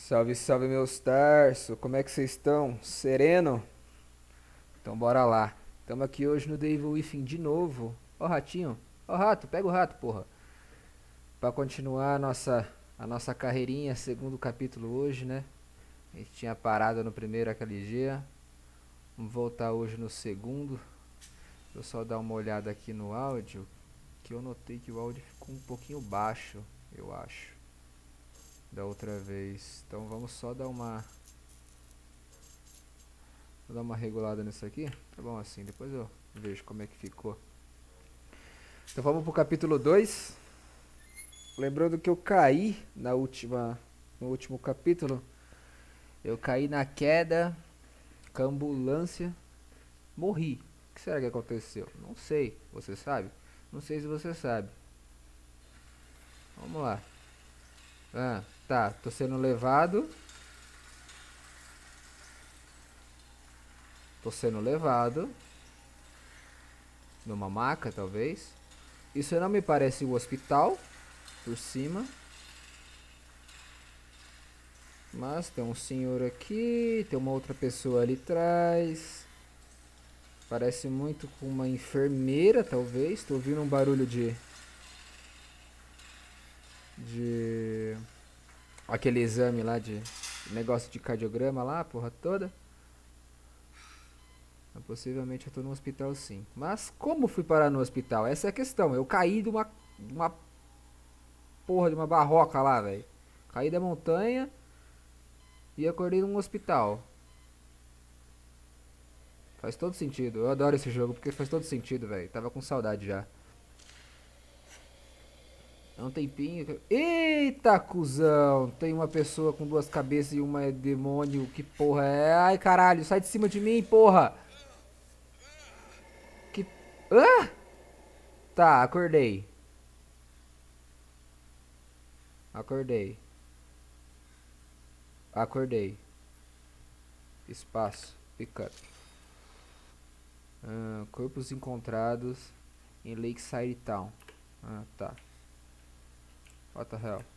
Salve, salve meus tarso, como é que vocês estão? Sereno? Então bora lá. Estamos aqui hoje no Devil Within de novo. Ó ratinho, ó rato, pega o rato, porra. Pra continuar a nossa carreirinha, segundo capítulo hoje, né? A gente tinha parado no primeiro aquele dia. Vamos voltar hoje no segundo. Deixa eu só dar uma olhada aqui no áudio, que eu notei que o áudio ficou um pouquinho baixo, eu acho, da outra vez. Então vamos só dar uma regulada nisso aqui. Tá bom assim, depois eu vejo como é que ficou. Então vamos pro capítulo 2. Lembrando que eu caí no último capítulo. Eu caí na queda, com a ambulância, morri. O que será que aconteceu? Não sei, você sabe? Não sei se você sabe. Vamos lá. Tá, tô sendo levado. Tô sendo levado numa maca, talvez. Isso não me parece o hospital por cima. Mas tem um senhor aqui, tem uma outra pessoa ali atrás. Parece muito com uma enfermeira, talvez. Tô ouvindo um barulho de aquele exame lá de negócio de cardiograma lá, a porra toda. Possivelmente eu tô no hospital sim. Mas como fui parar no hospital? Essa é a questão. Eu caí de uma porra de uma barroca lá, velho. Caí da montanha e acordei num hospital. Faz todo sentido. Eu adoro esse jogo porque faz todo sentido, velho. Tava com saudade já. É um tempinho. Eita, cuzão! Tem uma pessoa com duas cabeças e uma é demônio. Que porra é? Ai, caralho, sai de cima de mim, porra! Que. Hã? Tá, acordei. Acordei. Acordei. Espaço. Pick up. Corpos encontrados em Lakeside Town. Tá. What the hell?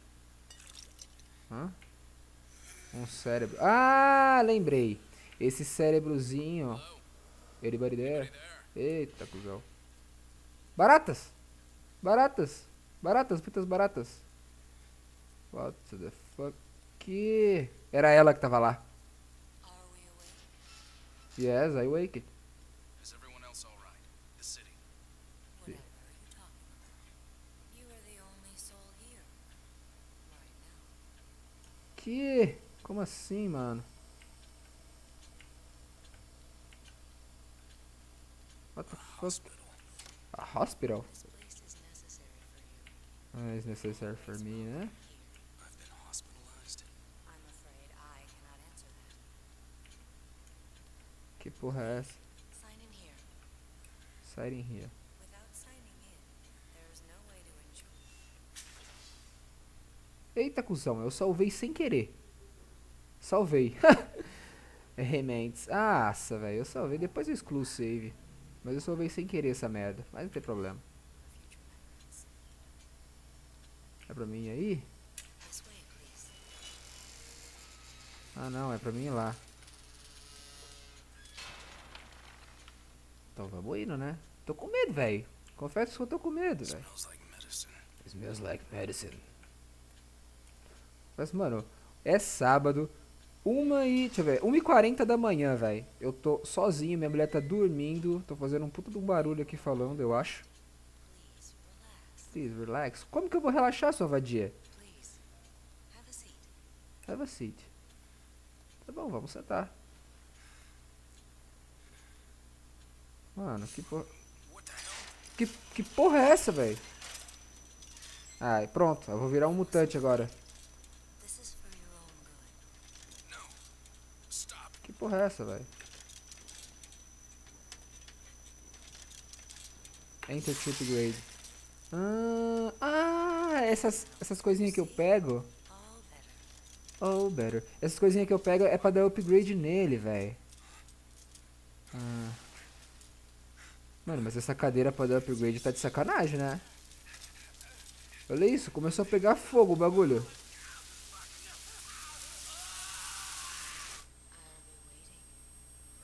Um cérebro. Ah, lembrei. Esse cérebrozinho. Anybody there? Eita, cuzão. Baratas! Baratas! Baratas, muitas baratas. What the fuck? Era ela que tava lá. Yes, I wake it. Is everyone else all right? The city. Whatever are you talking about? You are the only soul here. Right now. Como assim, mano? What the fuck? Hospital. A hospital? This place is necessary for you. It's necessary for me, né? Here. I've been hospitalized. I'm afraid I cannot answer that. Que porra é essa? Sign in here. Sign in here. Without signing in, there is no way to ensure. Eita, cuzão, eu salvei sem querer. Salvei. Remains. Nossa, velho, eu salvei. Depois eu excluo o save. Mas eu salvei sem querer essa merda. Mas não tem problema. Future memories. É pra mim ir aí? This way, please. Ah, não, é pra mim ir lá. Então vamos indo, né? Tô com medo, velho. Confesso que eu tô com medo, velho. Smells like medicine. Smells like medicine. Mas, mano, é sábado. Deixa eu ver, 1h40 da manhã, velho. Eu tô sozinho, minha mulher tá dormindo. Tô fazendo um puta de um barulho aqui falando, eu acho. Please relax. Please, relax. Como que eu vou relaxar, sua vadia? Please. Have a seat. Have a seat. Tá bom, vamos sentar. Mano, que porra... What the hell? Que porra é essa, velho? Ai, pronto. Eu vou virar um mutante agora. This is for your own good. No. Stop. Que porra é essa, velho? Enter to upgrade. Essas coisinhas que eu pego. All better. Oh, better. Essas coisinhas que eu pego é pra dar upgrade nele, velho. Mano, mas essa cadeira pra dar upgrade tá de sacanagem, né? Olha isso, começou a pegar fogo o bagulho.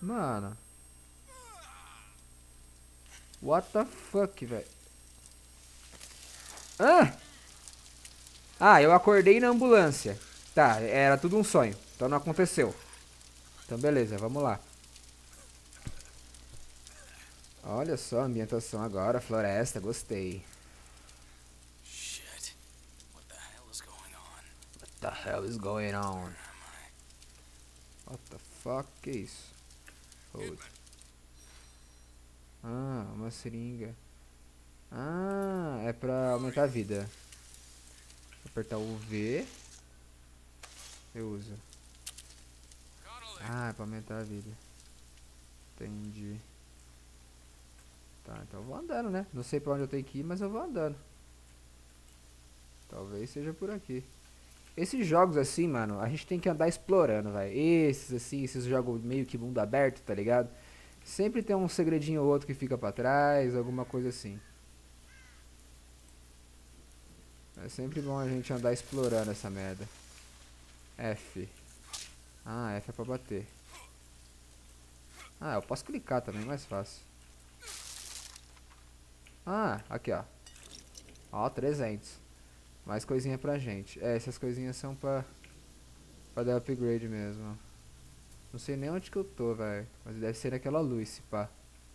Mano. What the fuck, velho? Ah! Ah, eu acordei na ambulância. Tá, era tudo um sonho. Então não aconteceu. Então beleza, vamos lá. Olha só a ambientação agora, floresta, gostei. Shit. What the hell is going on? What the hell is going on? Where am I? What the fuck, que isso? Hold. Ah, uma seringa. Ah, é pra aumentar a vida. Apertar o V. Eu uso. Connolly! Ah, é pra aumentar a vida. Entendi. Tá, então eu vou andando, né? Não sei pra onde eu tenho que ir, mas eu vou andando. Talvez seja por aqui. Esses jogos assim, mano, a gente tem que andar explorando, velho. Esses assim, esses jogos meio que mundo aberto, tá ligado? Sempre tem um segredinho ou outro que fica pra trás, alguma coisa assim. É sempre bom a gente andar explorando essa merda. F. Ah, F é pra bater. Ah, eu posso clicar também, mais fácil. Ah, aqui ó. Ó, 300. Mais coisinha pra gente. É, essas coisinhas são pra dar upgrade mesmo. Não sei nem onde que eu tô, velho. Mas deve ser naquela luz, se pá.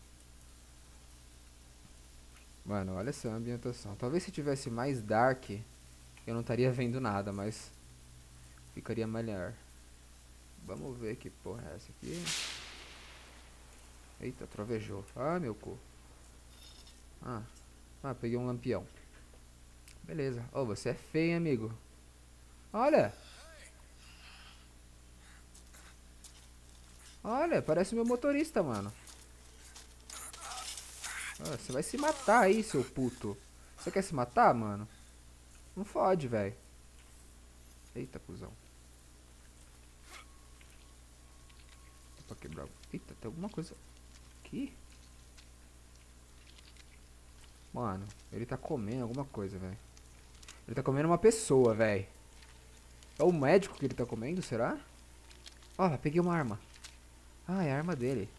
Mano, olha essa ambientação. Talvez se tivesse mais dark, eu não estaria vendo nada, mas ficaria melhor. Vamos ver que porra é essa aqui. Eita, trovejou. Ah, meu cu. Ah, peguei um lampião. Beleza. Oh, você é feio, hein, amigo. Olha. Olha, parece o meu motorista, mano. Ah, você vai se matar aí, seu puto. Você quer se matar, mano? Não fode, velho. Eita, cuzão. Pra quebrar. Eita, tem alguma coisa aqui? Mano, ele tá comendo alguma coisa, velho. Ele tá comendo uma pessoa, velho. É o médico que ele tá comendo, será? Ó, peguei uma arma. Ah, é a arma dele.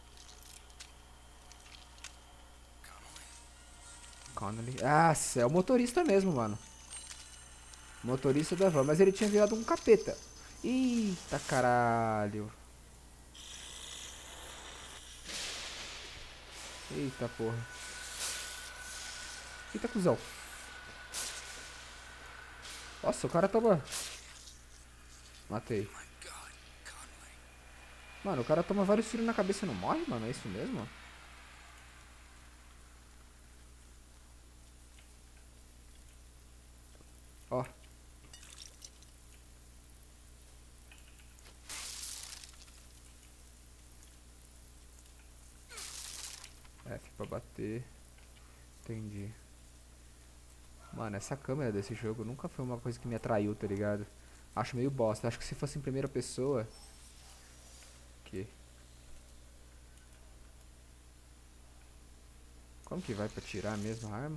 Connolly. Ah, é o motorista mesmo, mano. Motorista da van. Mas ele tinha virado um capeta. Eita caralho. Eita porra. Eita cuzão. Nossa, o cara toma. Matei. My God, Connolly. Mano, o cara toma vários tiros na cabeça e não morre, mano. É isso mesmo? Ó. F pra bater. Entendi. Mano, essa câmera desse jogo nunca foi uma coisa que me atraiu, tá ligado? Acho meio bosta. Acho que se fosse em primeira pessoa. Que? Como que vai pra tirar a mesma arma?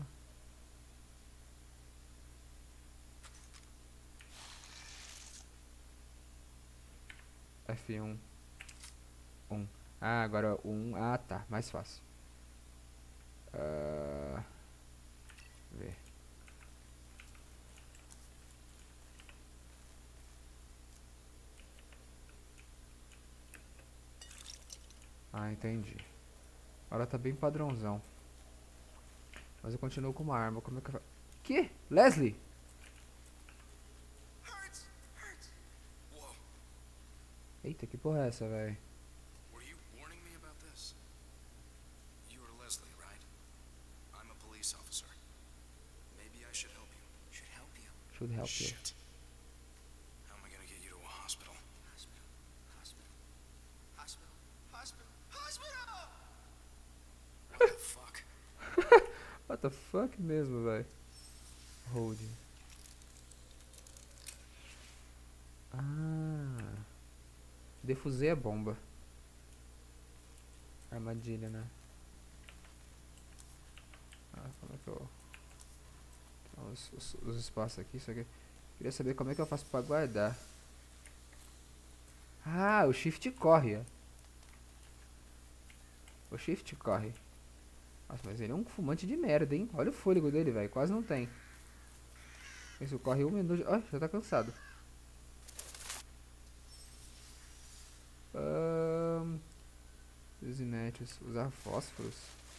F1. 1. Ah, agora o 1. Ah, tá. Mais fácil. Ver. Ah, entendi. Agora tá bem padrãozão. Mas eu continuo com uma arma. Como é que eu faço? Que? Leslie? Hurts! Hurts! Whoa. Eita, que porra é essa, velho? Were you warning me about this? You are Leslie, right? I'm a police officer. Maybe I should help you. Should help you? Should help you. Shit. How am I gonna get you to a hospital? Hospital. Hospital. Hospital. Hospital. Hospital! What the fuck? What the fuck mesmo, velho? Hold. Ah. Defusei a bomba. Armadilha, né? Ah, como é que eu... Então, os espaços aqui, isso aqui. Queria saber como é que eu faço pra guardar. Ah, o shift corre, ó. O shift corre. Nossa, mas ele é um fumante de merda, hein? Olha o fôlego dele, velho. Quase não tem. Isso corre 1 minuto. Ó, já tá cansado. Desinetes. Usar fósforos.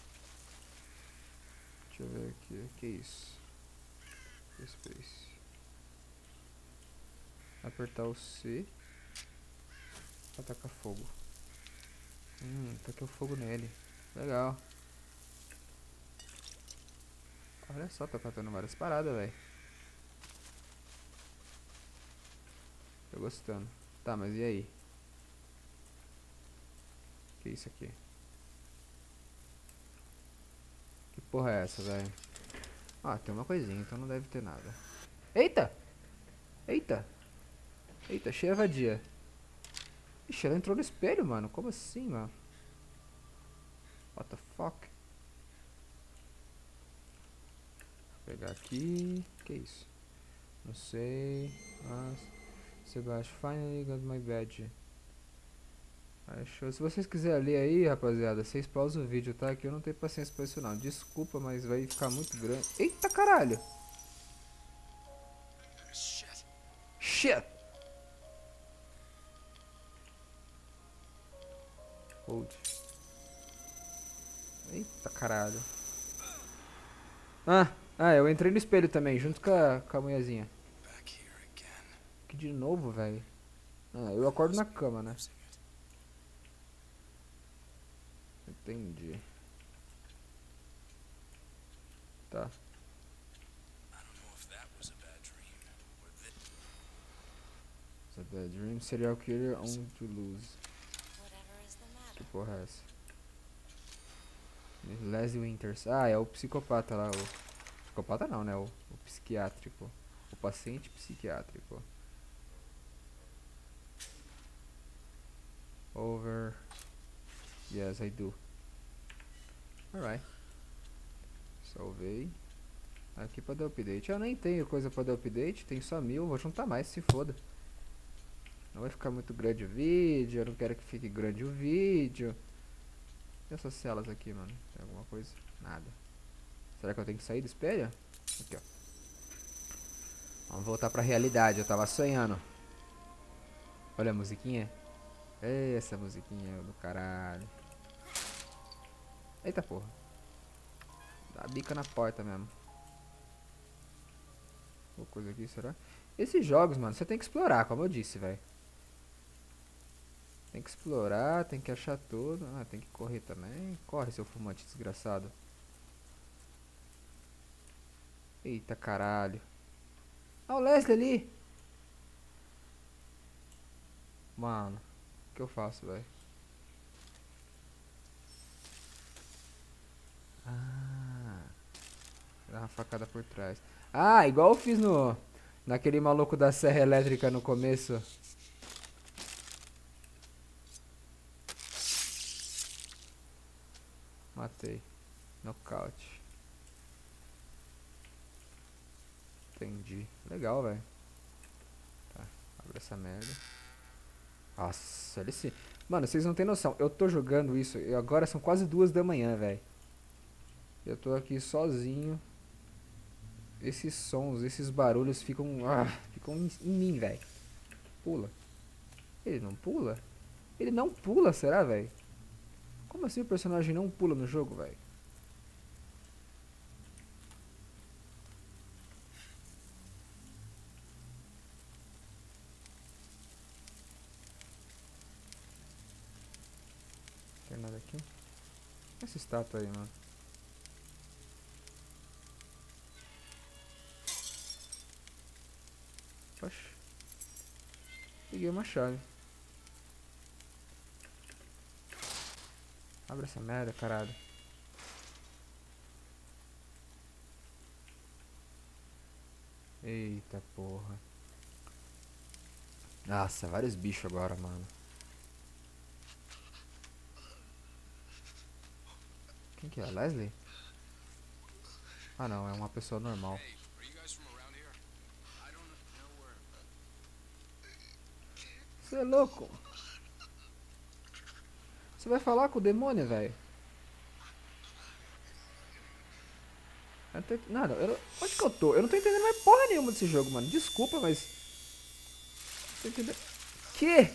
Deixa eu ver aqui. Que isso? Space. Apertar o C. Atacar fogo. Taquei o fogo nele. Legal. Olha só, tô catando várias paradas, velho. Tô gostando. Tá, mas e aí? Que isso aqui? Que porra é essa, velho? Ah, tem uma coisinha, então não deve ter nada. Eita! Eita! Eita, cheia vadia. Ixi, ela entrou no espelho, mano. Como assim, mano? What the fuck? Vou pegar aqui. Que isso? Não sei. Mas... Sebastian, finally got my badge. Show. Se vocês quiserem ler aí, rapaziada, vocês pausam o vídeo, tá? Que eu não tenho paciência pra isso não. Desculpa, mas vai ficar muito grande. Eita caralho! Shit. Shit! Hold. Eita caralho. Eu entrei no espelho também, junto com a mulherzinha. Back here again. Que de novo, velho. Eu acordo na cama, né? Losing it. Entendi. Tá. I don't know if that was a bad dream or this. It's a bad dream. Serial killer on to lose. Whatever is the matter? Que porra é essa? Leslie Winters. Ah, é o psicopata lá. O... Psicopata não, né? O psiquiátrico. O paciente psiquiátrico. Over. Yes, I do. Alright. Salvei. Aqui pra dar update. Eu nem tenho coisa pra dar update. Tem só 1000. Vou juntar mais, se foda. Não vai ficar muito grande o vídeo. Eu não quero que fique grande o vídeo. E essas celas aqui, mano? Tem alguma coisa? Nada. Será que eu tenho que sair do espelho? Aqui, ó. Vamos voltar pra realidade. Eu tava sonhando. Olha a musiquinha. Essa musiquinha do caralho. Eita porra. Dá a bica na porta mesmo. Alguma coisa aqui, será? Esses jogos, mano, você tem que explorar, como eu disse, velho. Tem que explorar, tem que achar tudo. Ah, tem que correr também. Corre, seu fumante desgraçado. Eita caralho. Ah, o Leslie ali. Mano, o que eu faço, velho? Dá uma facada por trás. Ah, igual eu fiz no... Naquele maluco da serra elétrica no começo. Matei. Nocaute. Entendi. Legal, velho. Tá, abre essa merda. Nossa, olha esse... Mano, vocês não tem noção. Eu tô jogando isso e agora são quase 2 da manhã, velho. Eu tô aqui sozinho. Esses sons, esses barulhos ficam... ficam em mim, velho. Pula. Ele não pula? Ele não pula, será, velho? Como assim o personagem não pula no jogo, velho? Tem nada aqui? Essa estátua aí, mano. Oxe. Peguei uma chave. Abre essa merda, caralho. Eita porra. Nossa, vários bichos agora, mano. Quem que é? Leslie? Ah não, é uma pessoa normal. Hey, are you guys from around here? I don't know where. Você é louco? Você vai falar com o demônio, velho? Nada, onde que eu tô? Eu não tô entendendo mais porra nenhuma desse jogo, mano. Desculpa, mas... Tô entendendo... Que?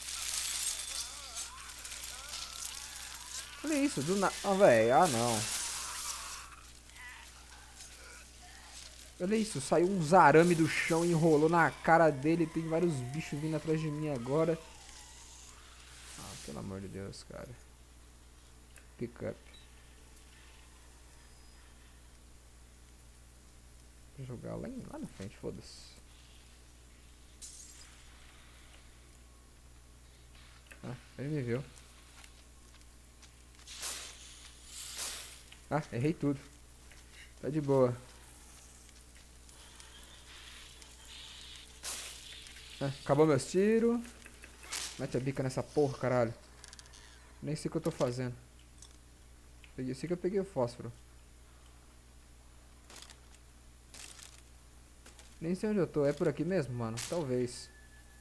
Olha isso, do nada... Ah, velho, ah, não. Olha isso, saiu uns arame do chão e enrolou na cara dele. Tem vários bichos vindo atrás de mim agora. Ah, pelo amor de Deus, cara. Pick up. Vou jogar lá na frente, foda-se. Ah, ele me viu. Ah, errei tudo. Tá de boa. Ah, acabou meus tiros. Mete a bica nessa porra, caralho. Nem sei o que eu tô fazendo. Eu sei que eu peguei o fósforo. Nem sei onde eu tô. É por aqui mesmo, mano? Talvez.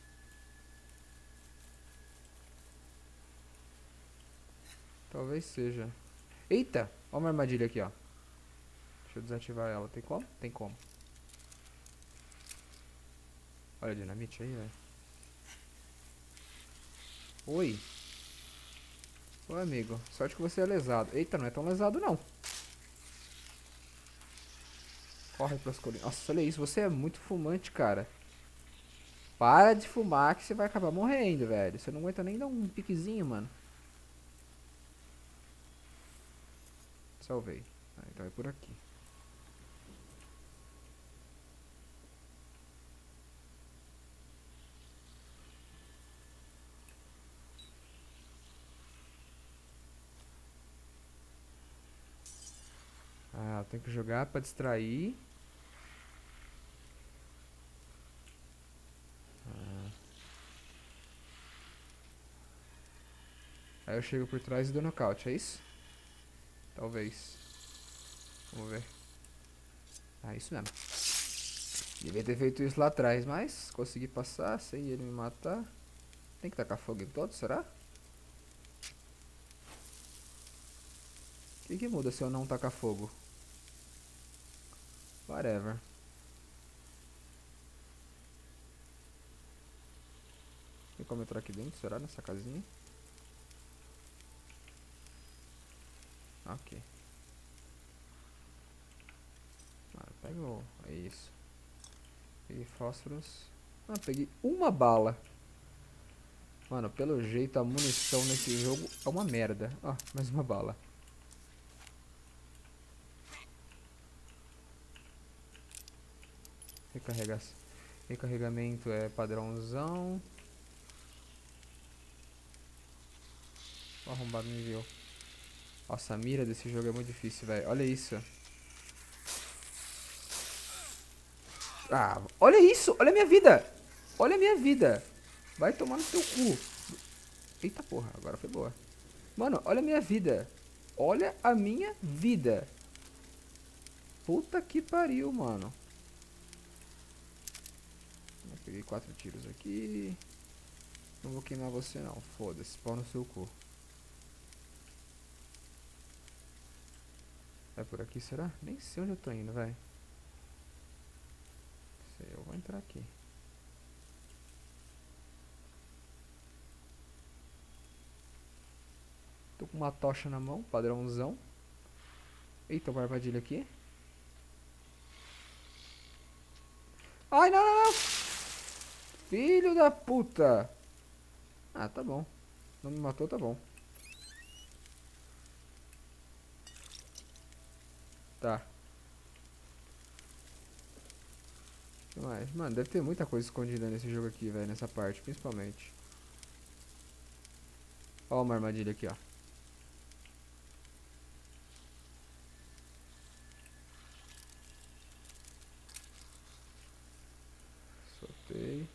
Talvez seja. Eita! Olha uma armadilha aqui, ó. Deixa eu desativar ela. Tem como? Tem como. Olha a dinamite aí, velho. Oi. Oi, amigo. Sorte que você é lesado. Eita, não é tão lesado, não. Corre pras colinas. Nossa, olha isso. Você é muito fumante, cara. Para de fumar que você vai acabar morrendo, velho. Você não aguenta nem dar um piquezinho, mano. Salvei. Ah, então é por aqui. Ah, eu tenho que jogar pra distrair. Aí eu chego por trás e dou nocaute, é isso? Talvez. Vamos ver. Ah, isso mesmo. Devia ter feito isso lá atrás, mas consegui passar sem ele me matar. Tem que tacar fogo em todos, será? O que muda se eu não tacar fogo? Whatever. Tem como entrar aqui dentro, será? Nessa casinha? Ok. Ah, pega o... É isso. Peguei fósforos. Ah, peguei uma bala. Mano, pelo jeito a munição nesse jogo é uma merda. Ah, mais uma bala. Recarregamento é padrãozão. O arrombado me viu. Nossa, a mira desse jogo é muito difícil, velho. Olha isso. Ah, olha isso. Olha a minha vida. Olha a minha vida. Vai tomar no teu cu. Eita porra, agora foi boa. Mano, olha a minha vida. Olha a minha vida. Puta que pariu, mano. Eu peguei 4 tiros aqui. Não vou queimar você não. Foda-se, pau no seu cu. É por aqui, será? Nem sei onde eu tô indo, velho. Sei, eu vou entrar aqui. Tô com uma tocha na mão, padrãozão. Eita, uma armadilha aqui. Ai, não, não, não. Filho da puta. Ah, tá bom. Não me matou, tá bom. Tá. O que mais? Mano, deve ter muita coisa escondida nesse jogo aqui, velho. Nessa parte, principalmente. Ó uma armadilha aqui, ó. Soltei.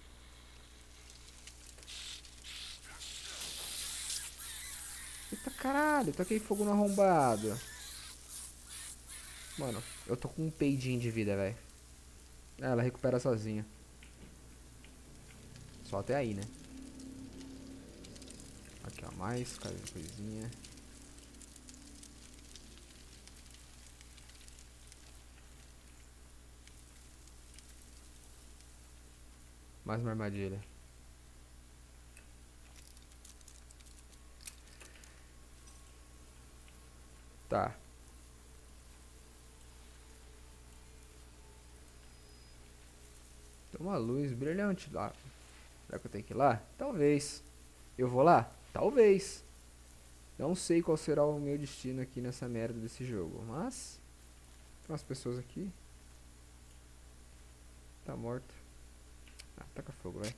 Eita caralho, taquei fogo no arrombado. Mano, eu tô com um peidinho de vida, velho. Ela recupera sozinha. Só até aí, né? Aqui, ó, mais coisinha. Mais uma armadilha. Tá. Tem uma luz brilhante lá. Será que eu tenho que ir lá? Talvez. Eu vou lá? Talvez. Não sei qual será o meu destino aqui nessa merda desse jogo. Mas... tem umas pessoas aqui. Tá morto. Ah, taca fogo, vai.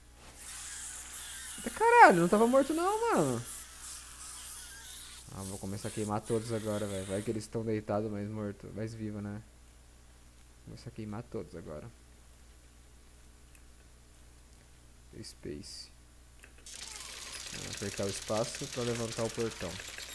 Eita caralho, não tava morto não, mano. Ah, vou começar a queimar todos agora, velho. Vai que eles estão deitados, mas morto. Mais vivo, né? Vou começar a queimar todos agora. Space. Vou apertar o espaço pra levantar o portão.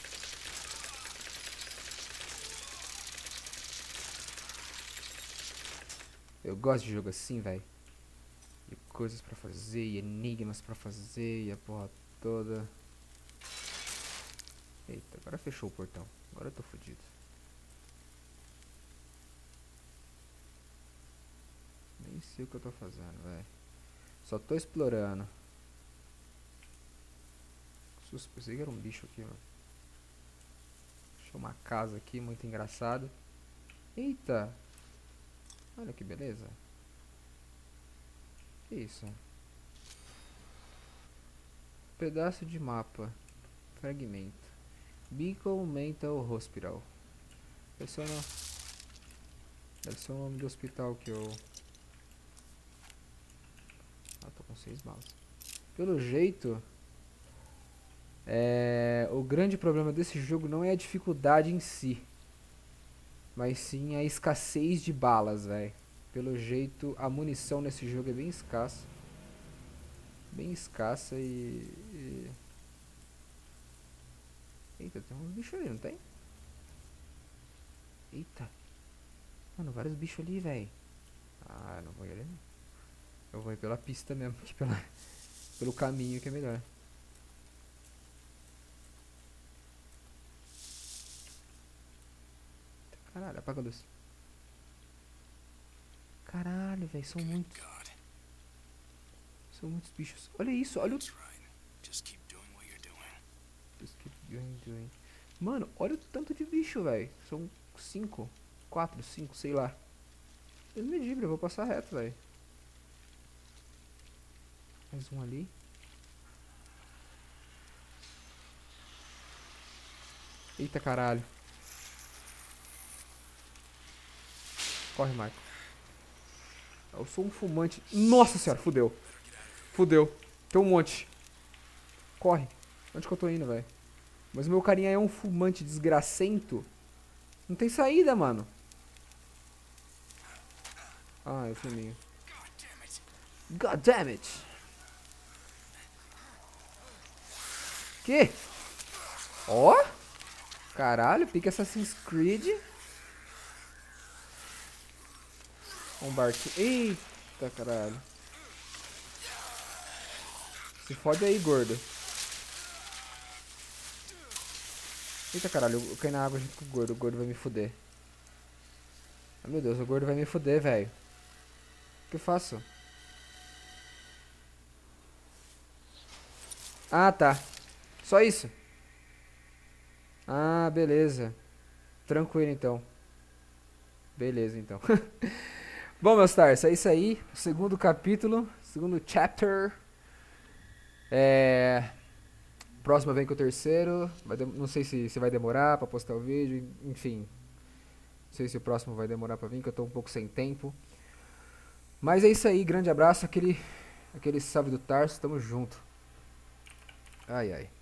Eu gosto de jogo assim, velho. E coisas pra fazer, e enigmas pra fazer, e a porra toda. Eita, agora fechou o portão. Agora eu tô fodido. Nem sei o que eu tô fazendo, velho. Só tô explorando. Pensei que era um bicho aqui, mano. Achei uma casa aqui, muito engraçado. Eita! Olha que beleza. Que isso? Pedaço de mapa. Fragmento. Beacon Mental Hospital. Deve ser o nome do hospital que eu... Ah, tô com 6 balas. Pelo jeito... o grande problema desse jogo não é a dificuldade em si. Mas sim a escassez de balas, velho. Pelo jeito, a munição nesse jogo é bem escassa. Bem escassa e... Eita, tem uns bichos ali, não tem? Eita. Mano, vários bichos ali, velho. Ah, eu não vou ir ali não. Eu vou ir pela pista mesmo, aqui pelo caminho que é melhor. Caralho, apaga a luz. Caralho, velho, são muitos. God. São muitos bichos. Olha isso, olha o... That's right. Just keep doing what you're doing. Just keep doing. Mano, olha o tanto de bicho, velho. São 5, 4, 5, sei lá. Inmedível, eu vou passar reto, velho. Mais um ali. Eita caralho. Corre, Michael. Eu sou um fumante. Nossa senhora, fudeu. Fudeu. Tem um monte. Corre. Onde que eu tô indo, velho? Mas o meu carinha é um fumante desgracento. Não tem saída, mano. Ah, é o filminho. God damn it. Que? Ó. Caralho, pica Assassin's Creed. Um barco. Eita, caralho. Se fode aí, gordo. Eita, caralho. Eu caí na água junto com o gordo. O gordo vai me fuder. Ah, meu Deus. O gordo vai me fuder, velho. O que eu faço? Ah, tá. Só isso. Ah, beleza. Tranquilo, então. Beleza, então. Bom, meus stars, é isso aí. Segundo capítulo, segundo chapter. Próximo vem com o terceiro. Não sei se vai demorar pra postar o vídeo. Enfim. Não sei se o próximo vai demorar pra vir, que eu tô um pouco sem tempo. Mas é isso aí. Grande abraço. Aquele salve do Tarso. Tamo junto. Ai, ai.